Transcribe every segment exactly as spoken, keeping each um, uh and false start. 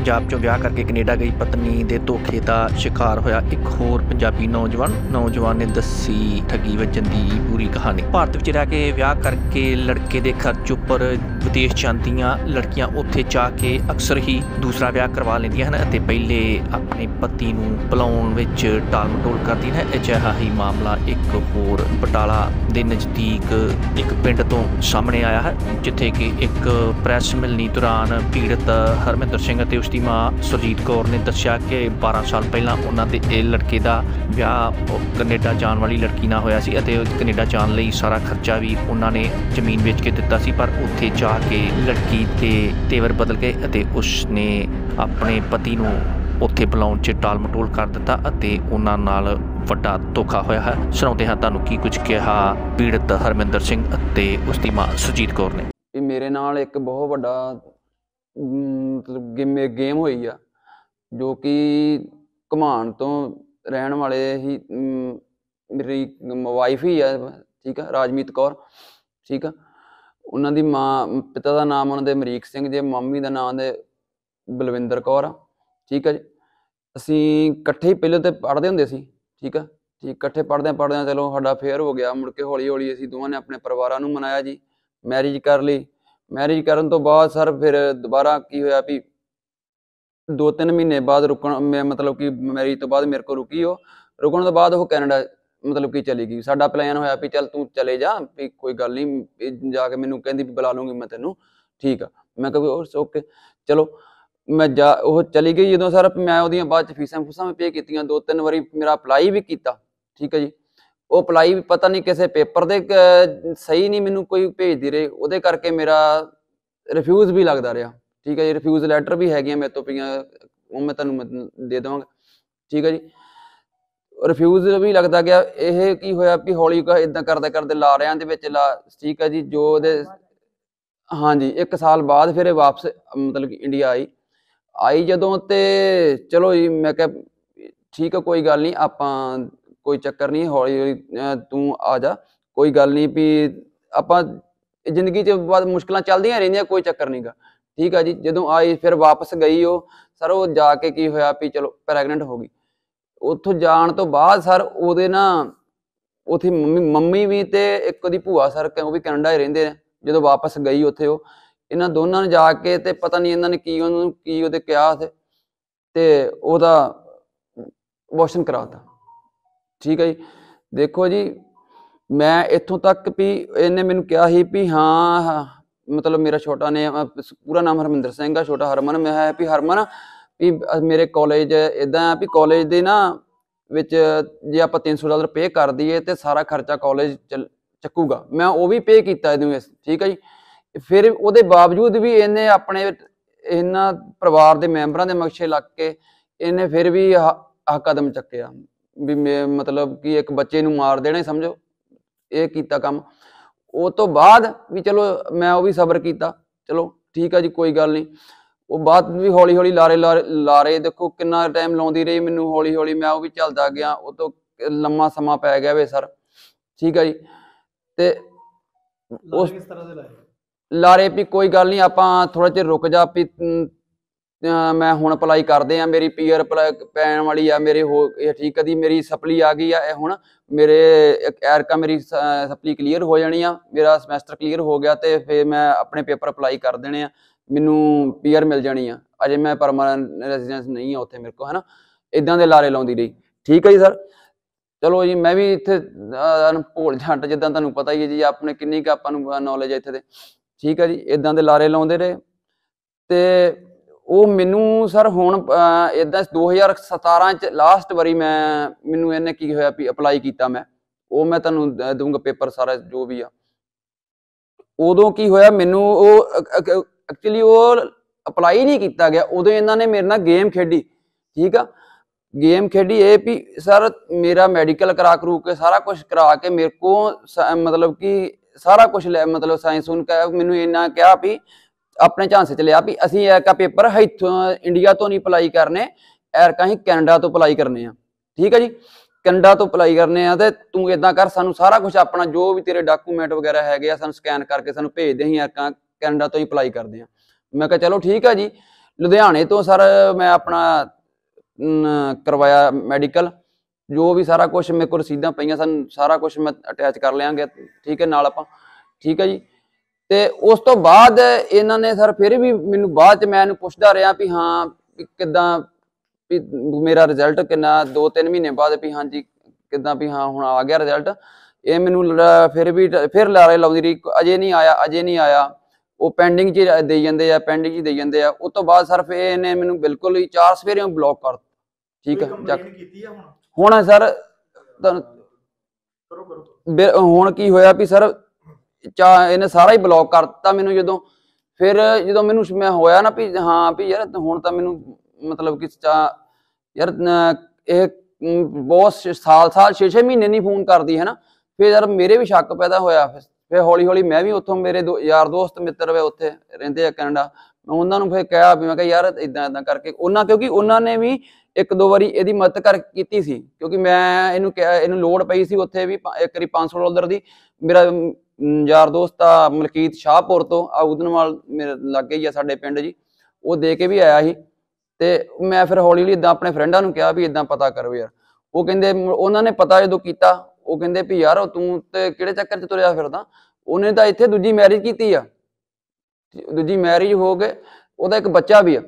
पंजाब चों विआह करके कनेडा गई पत्नी दे धोखे दा शिकार होया एक होर पंजाबी नौजवान नौजवान ने दसी ठगी वजन दी पूरी कहानी। भारत विच रह के विआह करके लड़के दे खर्च उपर विदेश जांदियां लड़कियां उत्थे जाके अक्सर ही दूसरा विआह करवा लैंदियां हन अते पहले अपने पति नूं बुलाउण विच टाल मटोल करदियां हैं। अजिहा ही मामला एक होर बटाला दे नज़दीक एक पिंड तो सामने आया है, जिथे कि एक प्रैस मिलनी दौरान पीड़ित हरमिंदर सिंह ते उसकी मां सुरजीत कौर ने दस्सिया कि बारह साल पहला उन्हां दे इह लड़के दा विआह कनेडा जाण वाली लड़की नाल होया सी अते कनेडा जाण लई सारा खर्चा भी उन्हां ने जमीन वेच के दित्ता सी, पर उत्थे जाके लड़की दे तेवर बदल गए अते उसने अपने पति नूं उत्थे बुलाउण च टाल मटोल कर दिता अते उन्हां नाल वड्डा धोखा होया है। सुणाउंदे हां तुहानूं की कुछ कहा पीड़ित हरमिंदर सिंह अते उसकी मां सुरजीत कौर ने। मेरे नाल एक बहुत वड्डा मतलब गेम गेम हुई आ जो कि घुमाण तो रहन वाले ही मेरी वाइफ ही है, ठीक है, राजमीत कौर, ठीक है। उन्हां दी मां पिता का नाम उन्हां दे अमरीक सिंह जे, मम्मी का नाम दे बलविंदर कौर आ, ठीक है जी। असीं इकट्ठे ही पहले तो पढ़ते हुंदे सी, ठीक है ठीक, इकट्ठे पढ़दे पढ़दे चलो साडा फेयर हो गया। मुड़ के हौली हौली असीं दोवां ने अपने परिवारां नूं मनाया जी, मैरिज कर लई। मैरिज करन तो बाद सर फिर दोबारा की होया भी दो तीन महीने बाद रुकण मैं मतलब कि मैरिज तो बाद मेरे को रुकी हो रुकण तो बाद वो कैनेडा मतलब कि चली गई। साडा प्लान होया भी चल तू चले जा भी कोई गल नहीं, जाके मैनू कहंदी भी बुला लूँगी मैं तैनूं, ठीक आ। मैं कहा ओके चलो मैं जा वो चली गई। जो सर मैं उहदियां बाद फीसां फूसां भी पे कीतियां, दो तीन वारी मेरा अपलाई भी किया, ठीक है जी। वो अपलाई भी पता नहीं किसी पेपर दे सही नहीं मैनू कोई भेजदी रही, उहदे करके मेरा रिफ्यूज़ भी लगता रहा, ठीक है जी। रिफ्यूज़ लैटर भी है मेरे तो पियां, वो मैं तुहानूं दे देवांगा, ठीक है जी। रिफ्यूज़ भी लगता गया। यह की होया भी हौली इदां करदे करदे लारियां दे विच ला, ठीक है जी। जो दे हाँ जी एक साल बाद फिर वापस मतलब कि इंडिया आई आई जदों ते चलो जी मैं क्या ठीक है कोई गल नहीं आपां कोई चक्कर नहीं, हौली हौली तू आ जा, कोई गल नहीं भी आपां जिंदगी च बाद मुश्किलां चलदियां रहिंदियां, कोई चक्कर नहीं गा, ठीक है जी। जदों आई फिर वापस गई वो सर वो जाके की होया भी चलो प्रैगनेंट हो गई। उत्थों जाण तो बाद सर ਉਹਦੇ ना ਉੱਥੇ ਮੰਮੀ ਮੰਮੀ ਵੀ ਤੇ ਇੱਕ ਉਹਦੀ ਭੂਆ ਸਰ ਉਹ ਵੀ ਕੈਨੇਡਾ ਹੀ ਰਹਿੰਦੇ ਨੇ। ਜਦੋਂ ਵਾਪਸ ਗਈ ਉੱਥੇ ਉਹ ਇਹਨਾਂ ਦੋਨਾਂ ਨੇ ਜਾ ਕੇ ਤੇ ਪਤਾ ਨਹੀਂ ਇਹਨਾਂ ਨੇ ਕੀ ਉਹਨੂੰ ਕੀ ਉਹਦੇ ਕਿਹਾ ਤੇ ਤੇ ਉਹਦਾ ਅਬੋਰਸ਼ਨ ਕਰਾਤਾ, ਠੀਕ ਹੈ ਜੀ। ਦੇਖੋ ਜੀ मैं इत्थों तक भी इन्हें मैनू कहा ही भी हाँ मतलब मेरा छोटा ने पूरा नाम हरमिंदर सिंह है, छोटा हरमन मैं है भी हरमन भी मेरे कॉलेज इदा है भी कॉलेज के ना विच जे आप तीन सौ डॉलर पे कर दईए तो सारा खर्चा कॉलेज चल चकूगा। मैं वो भी पे किया, ठीक है जी। फिर वो बावजूद भी इन्हें अपने इन्होंने परिवार के मैंबरों के मक्शे लग के इन्हें फिर भी आ कदम चक्या भी मैं मतलब कि एक बच्चे नूं मार देना समझो ये किया काम। वो तो बाद भी चलो मैं वो भी सबर किया, चलो ठीक है जी कोई गल नहीं। वो बाद भी हौली हौली लारे लारे लारे देखो कितना टाइम लाउंदी रही मैनू, हौली हौली मैं वो भी चलता गया, वो तो लम्मा समा पै गया वे सर, ठीक है जी। ते उस लारे भी कोई गल नहीं आपां थोड़ा चिर रुक जा भी मैं हुण अप्लाई करदे आ, मेरी पीयर पैण वाली आ मेरे हो ठीक है जी। मेरी सप्ली आ गई है हुण मेरे एरका मेरी सप्ली क्लीयर हो जानी आ, मेरा समैसटर क्लीयर हो गया तो फिर मैं अपने पेपर अप्लाई कर देने आ, मैनू पीयर मिल जानी आ। अजे मैं परमानेंट रेजिडेंस नहीं है उत्थे मेरे को, है ना। इदां दे लारे लाउंदी रही, ठीक है जी सर। चलो जी मैं भी इत्थे भोल झंट जिद्दां तुहानूं पता ही है जी अपने किन्नी क आपां नूं नॉलेज है इत्थे दे, ठीक है जी। इदां दे लारे लाउंदे रहे ते वो मैनू सर हुण इदां दो हज़ार सतारां च लास्ट वारी मैं मैनू इन्हें की होया भी अपलाई किया, मैं वो मैं तुहानूं दूंगा पेपर सारा जो भी आ। उदों की होया मैनू वो एक्चुअली वो अपलाई नहीं किया गया, उदों इन्होंने मेरे नाल गेम खेडी, ठीक आ। गेम खेडी ये भी सर मेरा मैडिकल करा करू के सारा कुछ करा के मेरे को मतलब कि सारा कुछ लै मतलब साइंस सुन के मैनू इन्ना कहा भी अपने झांसे च लिया भी असीं एरका पेपर इत्थों इंडिया तो नहीं अप्लाई करने, एरका ही कैनेडा तो अप्लाई करने आ, ठीक है जी। कैनेडा तो अप्लाई करने आ ते तू इदां कर सानू सारा कुछ अपना जो भी तेरे डाकूमेंट वगैरह है सानू स्कैन करके सानू भेज दे, असीं एरका कैनेडा तो ही अप्लाई करदे आ। मैं कहा चलो ठीक है जी। ਲੁਧਿਆਣੇ ਤੋਂ ਸਰ ਮੈਂ ਆਪਣਾ ਕਰਵਾਇਆ ਮੈਡੀਕਲ, ਜੋ ਵੀ ਸਾਰਾ ਕੁਝ ਮੇਰੇ ਕੋਲ ਰਸੀਦਾਂ ਪਈਆਂ ਸਨ, ਸਾਰਾ ਕੁਝ ਮੈਂ ਅਟੈਚ ਕਰ ਲਿਆਂਗੇ, ਠੀਕ ਹੈ ਨਾਲ ਆਪਾਂ, ਠੀਕ ਹੈ ਜੀ। ਤੇ ਉਸ ਤੋਂ ਬਾਅਦ ਇਹਨਾਂ ਨੇ ਸਰ ਫਿਰ ਵੀ ਮੈਨੂੰ ਬਾਅਦ ਚ ਮੈਂ ਇਹਨੂੰ ਪੁੱਛਦਾ ਰਿਹਾ ਵੀ ਹਾਂ ਵੀ ਕਿੱਦਾਂ ਵੀ ਮੇਰਾ ਰਿਜ਼ਲਟ ਕਿੰਨਾ, ਦੋ ਤਿੰਨ ਮਹੀਨੇ ਬਾਅਦ ਵੀ ਹਾਂਜੀ ਕਿੱਦਾਂ ਵੀ ਹਾਂ ਹੁਣ ਆ ਗਿਆ ਰਿਜ਼ਲਟ। ਇਹ ਮੈਨੂੰ ਫਿਰ ਵੀ ਫਿਰ ਲਾਰੇ ਲਾਉਂਦੀ ਰਹੀ, ਅਜੇ ਨਹੀਂ ਆਇਆ ਅਜੇ ਨਹੀਂ ਆਇਆ, ਉਹ ਪੈਂਡਿੰਗ 'ਚ ਦੇਈ ਜਾਂਦੇ ਆ ਪੈਂਡਿੰਗ 'ਚ ਦੇਈ ਜਾਂਦੇ ਆ। ਉਸ ਤੋਂ ਬਾਅਦ ਸਰ ਫਿਰ ਇਹਨੇ ਮੈਨੂੰ ਬਿਲਕੁਲ ਹੀ ਚਾਰ ਸਵੇਰੇ ਬਲੌਕ ਕਰ, ਠੀਕ ਹੈ। ਹੁਣ ਸਰ ਹੁਣ ਕੀ ਹੋਇਆ ਵੀ ਸਰ ਚਾ ਇਹਨੇ ਸਾਰਾ ਹੀ ਬਲੌਕ ਕਰ ਦਿੱਤਾ ਮੈਨੂੰ। ਜਦੋਂ ਫਿਰ ਜਦੋਂ ਮੈਨੂੰ ਮੈਂ ਹੋਇਆ ਨਾ ਵੀ ਹਾਂ ਵੀ ਯਾਰ ਹੁਣ ਤਾਂ ਮੈਨੂੰ ਮਤਲਬ ਕਿ ਚਾ ਯਾਰ ਇਹ ਬਹੁਤ ਸਾਲ ਸਾਲ ਛੇ ਛੇ ਮਹੀਨੇ ਨਹੀਂ ਫੋਨ ਕਰਦੀ ਹੈ ਨਾ, ਫਿਰ ਯਾਰ ਮੇਰੇ ਵੀ ਸ਼ੱਕ ਪੈਦਾ ਹੋਇਆ। ਫਿਰ ਹੌਲੀ ਹੌਲੀ ਮੈਂ ਵੀ ਉੱਥੋਂ ਮੇਰੇ ਦੋ ਯਾਰ ਦੋਸਤ ਮਿੱਤਰ ਵੇ ਉੱਥੇ ਰਹਿੰਦੇ ਆ ਕੈਨੇਡਾ, ਮੈਂ ਉਹਨਾਂ ਨੂੰ ਫਿਰ ਕਿਹਾ ਵੀ ਮੈਂ ਕਿਹਾ ਯਾਰ ਇੱਦਾਂ ਇੱਦਾਂ ਕਰਕੇ ਉਹਨਾਂ, ਕਿਉਂਕਿ ਉਹਨਾਂ ਨੇ ਵੀ ਇੱਕ ਦੋ ਵਾਰੀ ਇਹਦੀ ਮਦਦ ਕਰ ਕੀਤੀ ਸੀ, ਕਿਉਂਕਿ ਮੈਂ ਇਹਨੂੰ ਕਿਹਾ ਇਹਨੂੰ ਲੋੜ ਪਈ ਸੀ ਉੱਥੇ ਵੀ ਇੱਕ ਵਾਰੀ ਪੰਜ ਸੌ ਡਾਲਰ ਦੀ। ਮੇਰਾ ਯਾਰ ਦੋਸਤ ਆ ਮਲਕੀਤ ਸ਼ਾਹਪੁਰ ਤੋਂ ਆ ਉਦਨਵਾਲ ਮੇਰੇ ਲਾਗੇ ਹੀ ਆ ਸਾਡੇ ਪਿੰਡ ਜੀ, ਉਹ ਦੇ ਕੇ ਵੀ ਆਇਆ ਸੀ। ਤੇ ਮੈਂ ਫਿਰ ਹੌਲੀ ਹੌਲੀ ਇੱਦਾਂ ਆਪਣੇ ਫਰੈਂਡਾਂ ਨੂੰ ਕਿਹਾ ਵੀ ਇੱਦਾਂ ਪਤਾ ਕਰੋ ਯਾਰ। ਉਹ ਕਹਿੰਦੇ ਉਹਨਾਂ ਨੇ ਪਤਾ ਜਦੋਂ ਕੀਤਾ ਉਹ ਕਹਿੰਦੇ ਵੀ ਯਾਰ ਤੂੰ ਤੇ ਕਿਹੜੇ ਚੱਕਰ 'ਚ ਤੁਰਿਆ ਫਿਰਦਾ, ਉਹਨੇ ਤਾਂ ਇੱਥੇ ਦੂਜੀ ਮੈਰਿਜ ਕੀਤੀ ਆ, ਦੂਜੀ ਮੈਰਿਜ ਹੋ ਕੇ ਉਹਦਾ ਇੱਕ ਬੱਚਾ ਵੀ ਆ।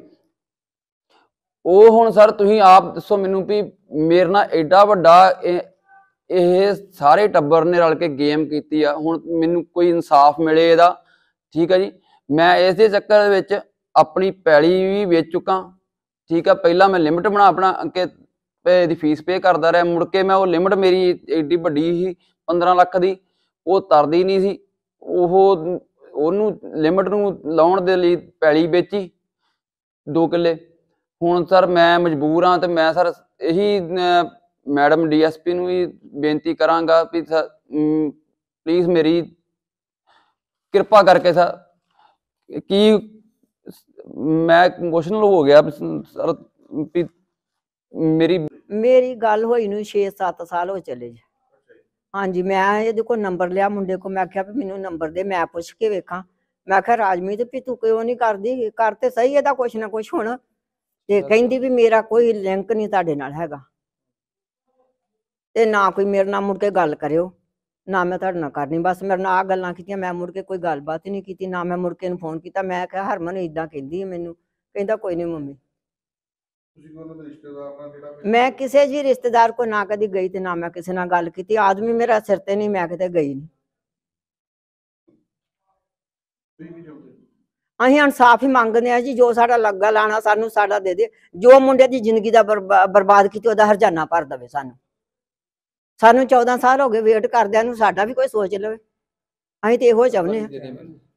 ਉਹ ਹੁਣ ਸਰ ਤੁਸੀਂ ਆਪ ਦੱਸੋ ਮੈਨੂੰ ਵੀ ਮੇਰੇ ਨਾਲ ਐਡਾ ਵੱਡਾ ਇਹ ਇਹ ਸਾਰੇ ਟੱਬਰ ਨੇ ਰਲ ਕੇ ਗੇਮ ਕੀਤੀ ਆ, ਹੁਣ ਮੈਨੂੰ ਕੋਈ ਇਨਸਾਫ ਮਿਲੇ ਇਹਦਾ, ਠੀਕ ਆ ਜੀ। ਮੈਂ ਇਸੇ ਚੱਕਰ ਦੇ ਵਿੱਚ ਆਪਣੀ ਪੈਲੀ ਵੀ ਵੇਚ ਚੁੱਕਾ, ਠੀਕ ਆ। ਪਹਿਲਾਂ ਮੈਂ ਲਿਮਟ ਬਣਾ ਬਣਾ ਕੇ ਇਹਦੀ ਫੀਸ ਪੇ ਕਰਦਾ ਰਿਹਾ, ਮੁੜ ਕੇ ਮੈਂ ਉਹ ਲਿਮਟ ਮੇਰੀ ਏਡੀ ਵੱਡੀ ਸੀ ਪੰਦਰਾਂ ਲੱਖ ਦੀ, ਉਹ ਤਰਦੀ ਨਹੀਂ ਸੀ। ਉਹ ਉਹਨੂੰ ਲਿਮਟ ਨੂੰ ਲਾਉਣ ਦੇ ਲਈ ਪੈਲੀ ਵੇਚੀ ਦੋ ਕਿੱਲੇ। ਹੁਣ ਸਰ ਮੈਂ ਮਜਬੂਰ ਹਾਂ ਤੇ ਮੈਂ ਸਰ ਇਹੀ ਮੈਡਮ ਡੀ ਐਸ ਪੀ ਨੂੰ ਵੀ ਬੇਨਤੀ ਕਰਾਂਗਾ ਵੀ ਪਲੀਜ਼ ਮੇਰੀ ਕਿਰਪਾ ਕਰਕੇ ਸਰ, ਕੀ ਮੈਂ ਇਮੋਸ਼ਨਲ ਹੋ ਗਿਆ ਸਰ ਵੀ ਮੇਰੀ ਮੇਰੀ ਗੱਲ ਹੋਈ ਨੂੰ ਛੇ ਸੱਤ ਸਾਲ ਹੋ ਚਲੇ ਜੀ। ਹਾਂਜੀ ਮੈਂ ਇਹਦੇ ਕੋਲ ਨੰਬਰ ਲਿਆ ਮੁੰਡੇ ਕੋਲ, ਮੈਂ ਆਖਿਆ ਵੀ ਮੈਨੂੰ ਨੰਬਰ ਦੇ, ਮੈਂ ਪੁੱਛ ਕੇ ਵੇਖਾਂ। ਮੈਂ ਆਖਿਆ ਰਾਜਮੀਤ ਵੀ ਤੂੰ ਕਿਉਂ ਨਹੀਂ ਕਰਦੀ, ਕਰ ਤੇ ਸਹੀ ਇਹਦਾ ਕੁਛ ਨਾ ਕੁਛ ਹੁਣ। ਤੇ ਕਹਿੰਦੀ ਵੀ ਮੇਰਾ ਕੋਈ ਲਿੰਕ ਨਹੀਂ ਤੁਹਾਡੇ ਨਾਲ ਹੈਗਾ, ਤੇ ਨਾ ਕੋਈ ਮੇਰੇ ਨਾਲ ਮੁੜ ਕੇ ਗੱਲ ਕਰਿਓ, ਨਾ ਮੈਂ ਤੁਹਾਡੇ ਨਾਲ ਕਰਨੀ। ਬਸ ਮੇਰੇ ਨਾਲ ਆ ਗੱਲਾਂ ਕੀਤੀਆਂ, ਮੈਂ ਮੁੜ ਕੇ ਕੋਈ ਗੱਲਬਾਤ ਹੀ ਨਹੀਂ ਕੀਤੀ, ਨਾ ਮੈਂ ਮੁੜ ਕੇ ਨੂੰ ਫੋਨ ਕੀਤਾ। ਮੈਂ ਕਿਹਾ ਹਰਮਨ ਇਦਾਂ ਕਹਿੰਦੀ ਮੈਨੂੰ, ਕਹਿੰਦਾ ਕੋਈ ਨਹੀਂ ਮੰਮੀ। ਮੈਂ ਕਿਸੇ ਜੀ ਰਿਸ਼ਤੇਦਾਰ ਕੋ ਨਾ ਕਦੀ ਗਈ ਤੇ ਨਾ ਮੈਂ ਕਿਸੇ ਨਾਲ ਗੱਲ ਕੀਤੀ। ਆਦਮੀ ਮੇਰਾ ਸਿਰ ਤੇ ਨਹੀਂ, ਮੈਂ ਕਿਤੇ ਗਈ ਨਹੀਂ। ਅਸੀਂ ਇਨਸਾਫ ਹੀ ਮੰਗਦੇ ਆ ਜੀ, ਜੋ ਸਾਡਾ ਲੱਗਾ ਲਾਣਾ ਸਾਨੂੰ ਸਾਡਾ ਦੇ ਦੇ, ਜੋ ਮੁੰਡੇ ਦੀ ਜ਼ਿੰਦਗੀ ਦਾ ਬਰਬਾਦ ਕੀਤੀ ਉਹਦਾ ਹਰਜਾਨਾ ਭਰ ਦੇਵੇ ਸਾਨੂੰ। ਸਾਨੂੰ ਚੌਦਾਂ ਸਾਲ ਹੋ ਗਏ ਵੇਟ ਕਰਦਿਆਂ ਨੂੰ, ਸਾਡਾ ਵੀ ਕੋਈ ਸੋਚ ਲਵੇ, ਅਸੀਂ ਤੇ ਇਹੋ ਚਾਹੁੰਦੇ ਹਾਂ।